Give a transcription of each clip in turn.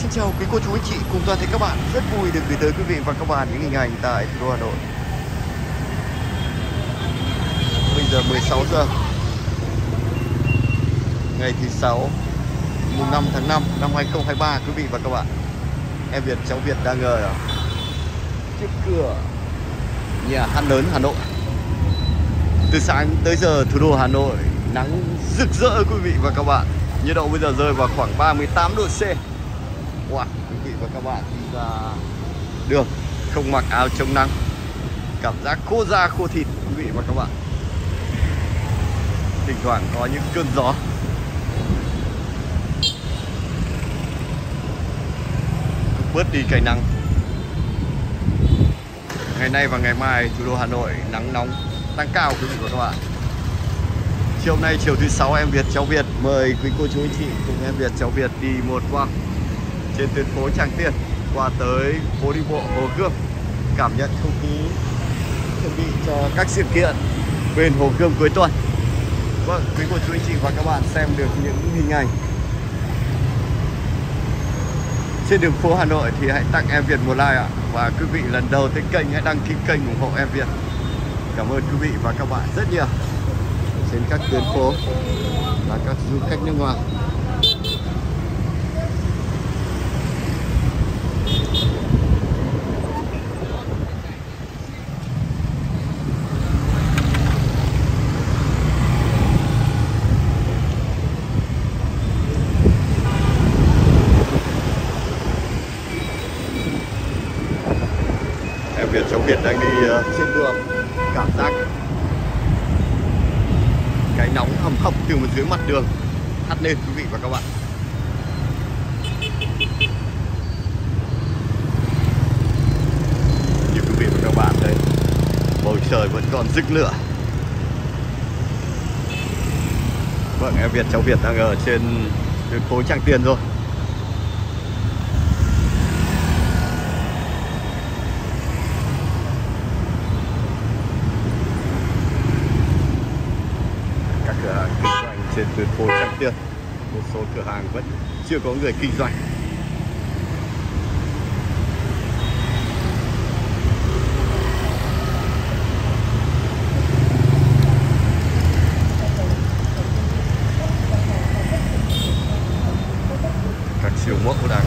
Xin chào quý cô chú anh chị cùng toàn thể các bạn. Rất vui được gửi tới quý vị và các bạn những hình ảnh tại thủ đô Hà Nội. Bây giờ 16 giờ ngày thứ 6 mùng 5 tháng 5 năm 2023 quý vị và các bạn. Em Việt cháu Việt đang ở trước cửa nhà hát lớn Hà Nội. Từ sáng tới giờ thủ đô Hà Nội nắng rực rỡ quý vị và các bạn. Nhiệt độ bây giờ rơi vào khoảng 38 độ C. Wow, quý vị và các bạn đi ra đường không mặc áo chống nắng, cảm giác khô da khô thịt quý vị và các bạn. Thỉnh thoảng có những cơn gió. Bớt đi cái nắng. Ngày nay và ngày mai thủ đô Hà Nội nắng nóng tăng cao quý vị và các bạn. Chiều nay chiều thứ 6 em Việt cháu Việt mời quý cô chú anh chị cùng em Việt cháu Việt đi một vòng trên tuyến phố Tràng Tiền qua tới phố đi bộ Hồ Gươm, cảm nhận không khí chuẩn bị cho các sự kiện bên Hồ Gươm cuối tuần. Vâng, quý cô chú anh chị và các bạn xem được những hình ảnh trên đường phố Hà Nội thì hãy tặng em Việt một like ạ. Và quý vị lần đầu tới kênh hãy đăng ký kênh ủng hộ em Việt. Cảm ơn quý vị và các bạn rất nhiều. Trên các tuyến phố là các du khách nước ngoài. Em Việt cháu Việt đang đi trên đường, cảm giác cái nóng hầm hập từ một dưới mặt đường hắt lên quý vị và các bạn. Như quý vị và các bạn thấy, bầu trời vẫn còn rực lửa. Vâng, em Việt cháu Việt đang ở trên tuyến phố Tràng Tiền rồi. Cửa hàng kinh doanh trên tuyến phố Tràng Tiền, một số cửa hàng vẫn chưa có người kinh doanh. Các siêu mẫu đang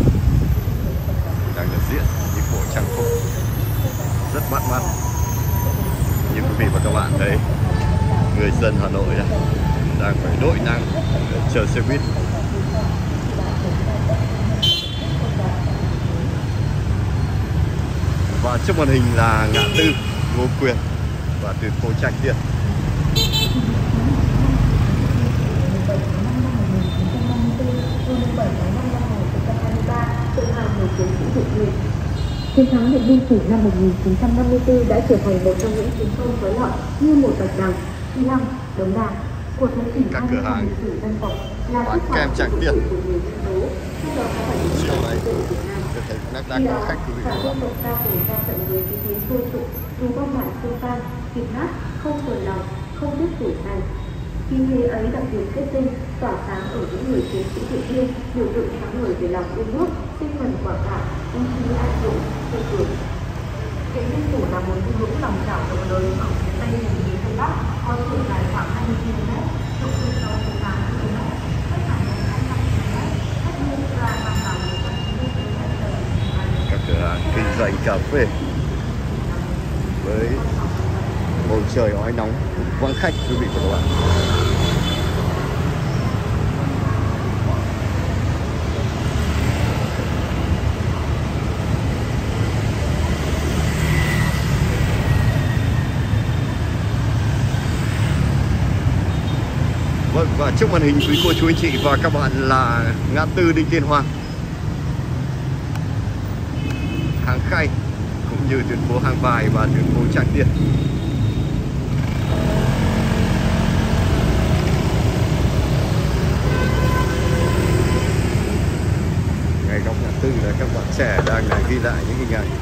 được diễn những bộ trang phục rất bắt mắt. Như quý vị và các bạn thấy, người dân Hà Nội đang phải đội nắng để chờ xe buýt. Và trước màn hình là ngã tư Ngô Quyền và tuyến phố Tràng Tiền. Chiến thắng Điện Biên Phủ năm 1954 đã trở thành một trong những chiến công trói lọi như một bạch đằng, phi long, đống đa của thế kỷ. Các cửa hàng bán kem Tràng Tiền. Chiều nay tôi thấy nát đá có khách quý vị và các bạn. Dù bom đạn xung tan, kịp hát, không tuần lòng, không biết tuổi thành. Khi thế ấy đặc biệt kết tinh, tỏa sáng ở những người chiến sĩ Điện Biên, biểu tượng sáng ngời về lòng yêu nước, tinh thần quả cảm, ý chí anh dũng, tự cường. Điện Biên Phủ là một thung lũng lòng trào rộng lớn ở phía tây vùng núi Tây Bắc, có chiều dài khoảng 20 km, rộng từ 6 đến 8 km, cách Hà Nội 200 km, cách Liên Gia Nam Đảo 190 km. Các cửa hàng kinh doanh cà phê với bầu trời ói nóng vắng khách quý vị và các bạn. Vâng, và trước màn hình quý cô chú anh chị và các bạn là ngã tư Đinh Tiên Hoàng, Hàng Khay cũng như tuyến phố Hàng Bài và tuyến phố Tràng Tiền. Ngay góc ngã tư là các bạn trẻ đang ghi lại những hình ảnh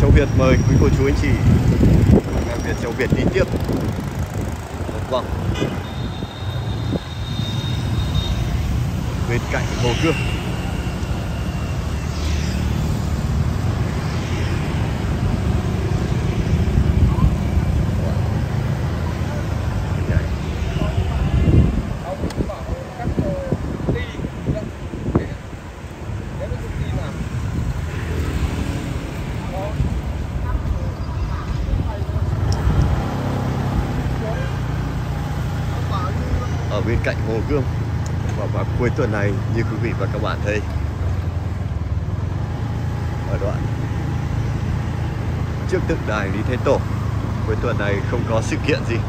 cháu Việt mời quý cô chú anh chị em Việt cháu Việt đi tiếp. Vâng, bên cạnh Hồ Gươm. Ở bên cạnh Hồ Gươm, và vào cuối tuần này như quý vị và các bạn thấy, ở đoạn trước tượng đài Lý Thái Tổ, cuối tuần này không có sự kiện gì.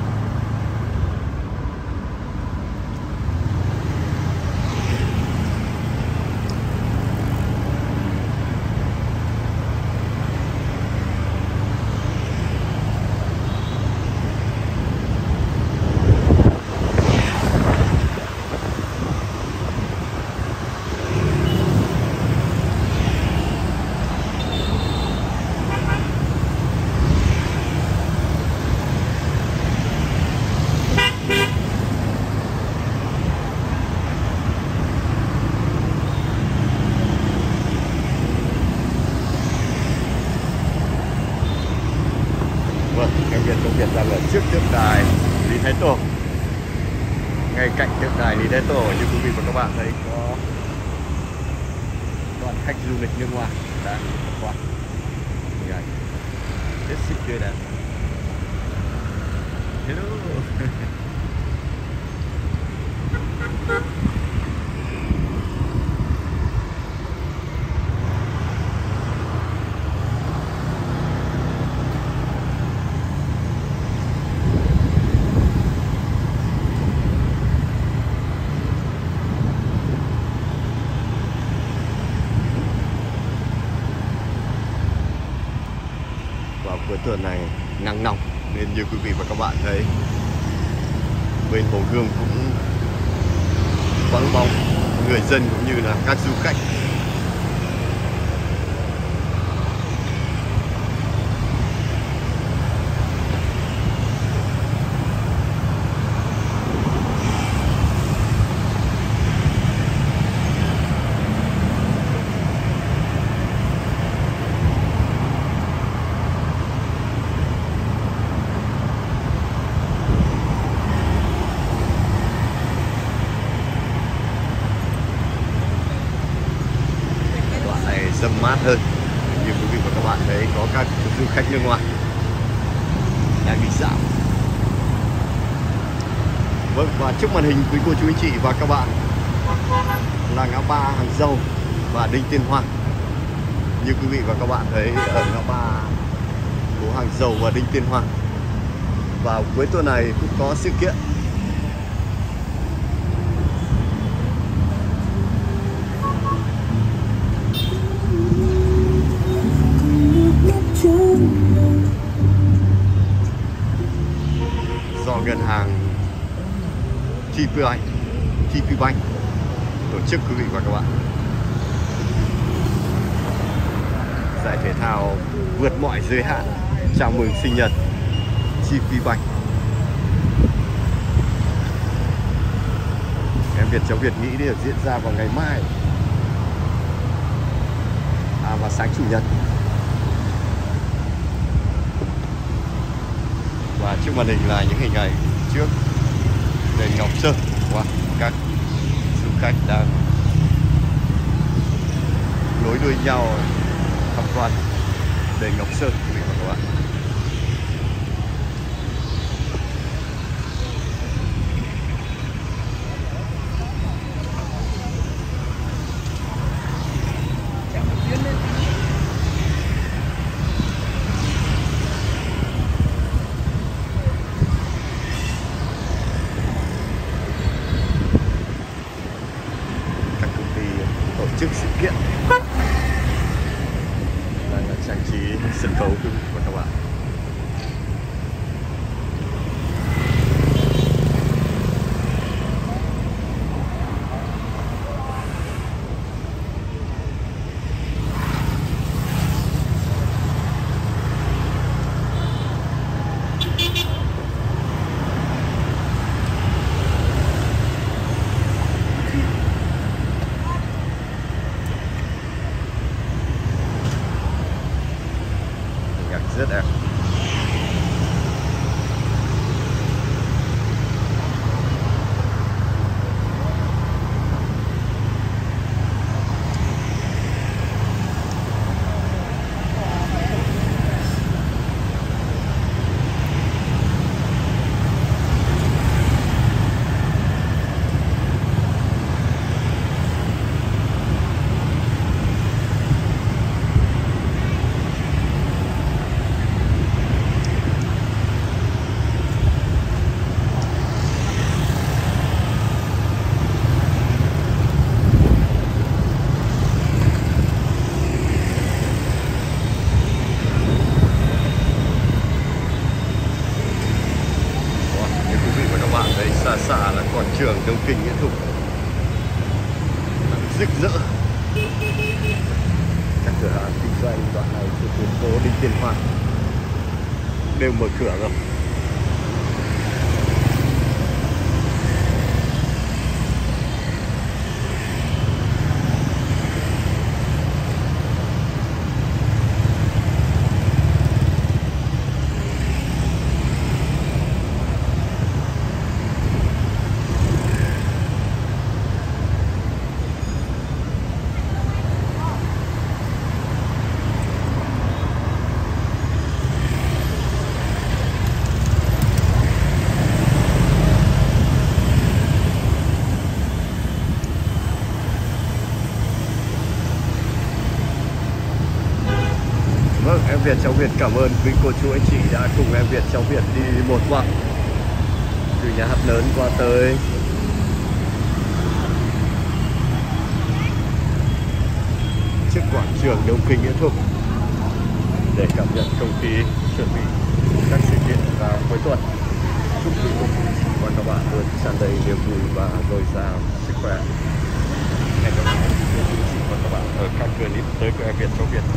Em Việt Trong Việt đang ở trước tượng đài Lý Thái Tổ. Ngay cạnh tượng đài Lý Thái Tổ, như quý vị và các bạn thấy, có đoàn khách du lịch nước ngoài đã qua. Hình ảnh hết sức tươi đẹp. Hello. Cuối tuần này nắng nóng nên như quý vị và các bạn thấy, bên Hồ Gươm cũng vắng bóng người dân cũng như là các du khách. Dâm mát hơn, như quý vị và các bạn thấy, có các du khách nước ngoài đang đi dạo. Vâng, và trước màn hình quý cô chú anh chị và các bạn là ngã ba Hàng Dầu và Đinh Tiên Hoàng. Như quý vị và các bạn thấy, ở ngã ba phố Hàng Dầu và Đinh Tiên Hoàng vào cuối tuần này cũng có sự kiện. Do ngân hàng TP Bank tổ chức, quý vị và các bạn, giải thể thao vượt mọi giới hạn chào mừng sinh nhật TP Bank. Em Việt Cháu Việt nghĩ được diễn ra vào ngày mai, vào sáng chủ nhật. Và trước màn hình là những hình ảnh trước đền Ngọc Sơn. Wow, các du khách đang nối đuôi nhau tham quan đền Ngọc Sơn, quý vị và các bạn. Trước sự kiện là trang trí sân khấu, quý vị và các bạn. rực rỡ. Các cửa hàng kinh doanh đoạn này trên tuyến phố Đinh Tiên Hoàng đều mở cửa rồi. Vâng, em Việt cháu Việt cảm ơn quý cô chú anh chị đã cùng em Việt cháu Việt đi một vòng từ nhà hát lớn qua tới trước quảng trường Đông Kinh Nghĩa Thục để cảm nhận không khí chuẩn bị các sự kiện vào cuối tuần. Chúc quý cô và các bạn luôn tràn đầy niềm vui và dồi dào sức khỏe. Hẹn gặp lại quý cô chú và các bạn ở các clip tới của em Việt cháu Việt.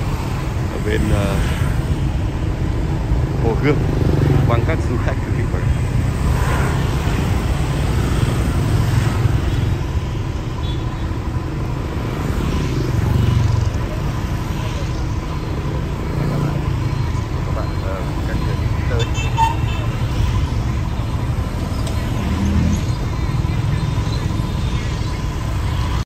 Bên Hồ Gươm vắng các du khách quý vị và các bạn.